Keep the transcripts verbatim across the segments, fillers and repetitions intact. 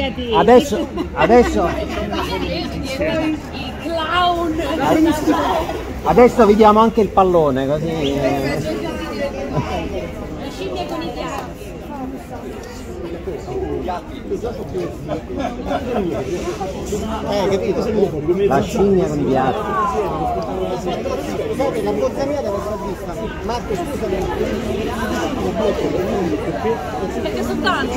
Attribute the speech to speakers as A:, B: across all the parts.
A: fidati.
B: Adesso, adesso,
A: Il clown.
B: adesso vediamo anche il pallone, così. eh.
A: La scimmia con i piatti.
C: Eh, capito?
B: La scimmia con i piatti.
C: Scusate, la borsa mia deve essere vista. Marco, scusami.
A: Perché sono tanti.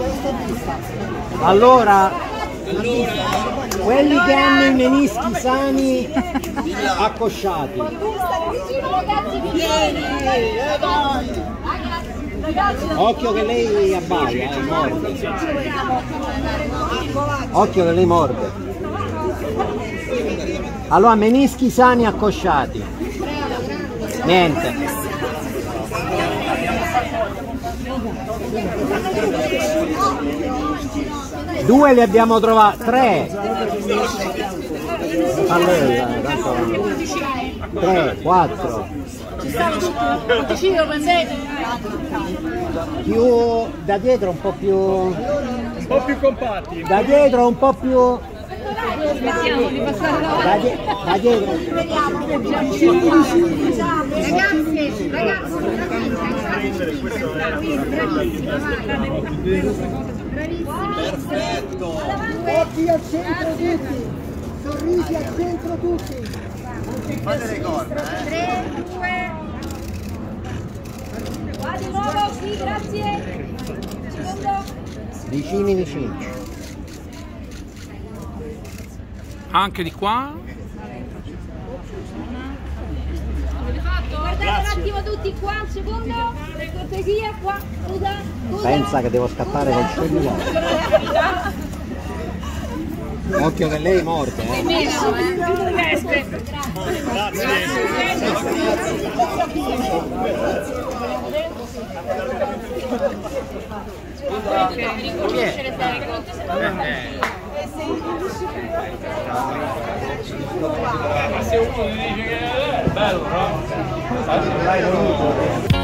B: Allora, quelli che hanno i menischi sani accosciati. Occhio che lei abbaia, eh, morde. Occhio che lei morde. Allora, menischi sani accosciati. Niente. Due li abbiamo trovati, tre. Allora, tanto... tre, quattro. Più da dietro un po' più...
D: Un po' più compatti.
B: Da dietro un po' più... Da, die da dietro.
A: Ragazzi, ragazzi,
C: Perfetto. Occhi al centro tutti. Sorrisi al centro tutti.
E: Fate le corna, eh.
A: tre, due. Va di nuovo, sì, grazie. Secondo.
B: Vicini, vicini.
D: Anche di qua.
A: Guardate un attimo tutti qua, un secondo. Per cortesia, qua. Scusa, scusa.
B: Pensa che devo scappare col cellulare. Occhio che lei morde, eh.
A: Meno, eh. Riconoscere
D: Se uno dice che è bello, no?